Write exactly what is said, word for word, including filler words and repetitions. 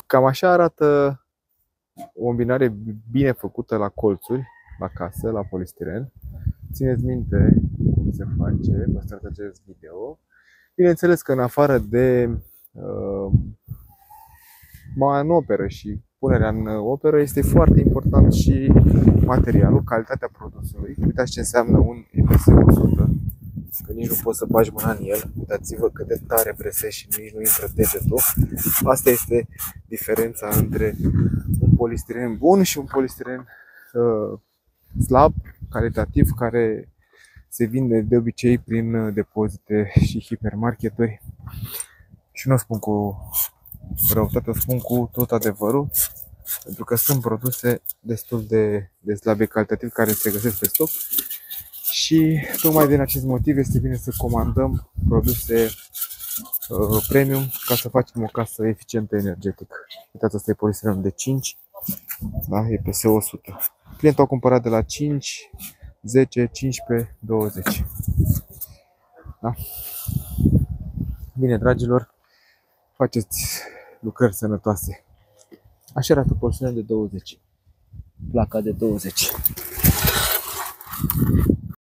Cam așa arată o îmbinare bine făcută la colțuri, la casă, la polistiren. Țineți minte cum se face, păstrați acest video. Bineînțeles că în afară de uh, manoperă și punerea în operă, este foarte important și materialul, calitatea produsului. Uitați ce înseamnă un E P S o sută, că nici nu poți să bagi mâna în el. Uitați-vă cât de tare presezi și nici nu intră degetul. Asta este diferența între un polistiren bun și un polistiren uh, slab, calitativ, care se vinde de obicei prin depozite și hipermarketuri. Și nu o spun cu răutate, o spun cu tot adevărul, pentru că sunt produse destul de, de slabe calitativ care se găsesc pe stoc și tocmai din acest motiv este bine să comandăm produse uh, premium ca să facem o casă eficientă energetic. Uitați, asta e polistirenul de cinci, da? E P S o sută. Clientul a cumpărat de la cinci, zece, cincisprezece, douăzeci. Da? Bine, dragilor, faceți lucrări sănătoase. Așa arată polistirenul de douăzeci. Placa de douăzeci.